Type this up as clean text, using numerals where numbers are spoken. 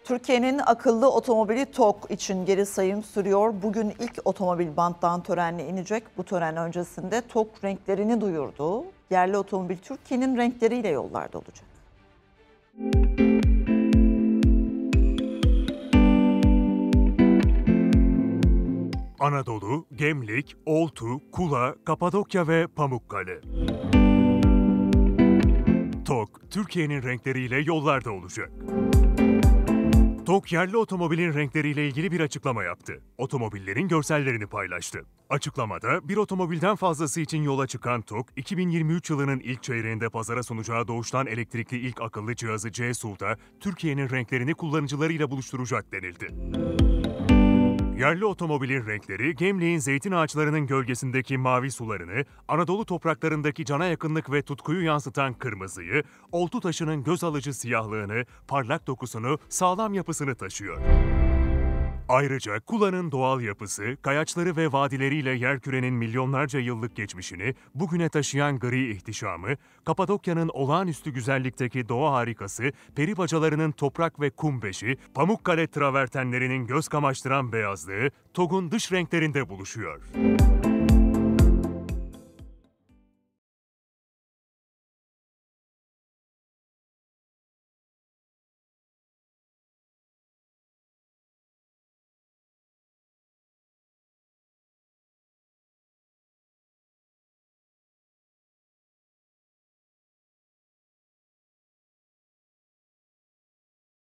Türkiye'nin akıllı otomobili TOG için geri sayım sürüyor. Bugün ilk otomobil banttan törenle inecek. Bu tören öncesinde TOG renklerini duyurdu. Yerli otomobil Türkiye'nin renkleriyle yollarda olacak. Anadolu, Gemlik, Oltu, Kula, Kapadokya ve Pamukkale. TOG, Türkiye'nin renkleriyle yollarda olacak. TOG, yerli otomobilin renkleriyle ilgili bir açıklama yaptı. Otomobillerin görsellerini paylaştı. Açıklamada bir otomobilden fazlası için yola çıkan TOG, 2023 yılının ilk çeyreğinde pazara sunacağı doğuştan elektrikli ilk akıllı cihazı C-Sul'da Türkiye'nin renklerini kullanıcılarıyla buluşturacak denildi. Yerli otomobilin renkleri, Gemlik'in zeytin ağaçlarının gölgesindeki mavi sularını, Anadolu topraklarındaki cana yakınlık ve tutkuyu yansıtan kırmızıyı, oltu taşının göz alıcı siyahlığını, parlak dokusunu, sağlam yapısını taşıyor. Ayrıca Kula'nın doğal yapısı, kayaçları ve vadileriyle yerkürenin milyonlarca yıllık geçmişini bugüne taşıyan gri ihtişamı, Kapadokya'nın olağanüstü güzellikteki doğa harikası, peri bacalarının toprak ve kum beşi, Pamukkale travertenlerinin göz kamaştıran beyazlığı, TOG'un dış renklerinde buluşuyor.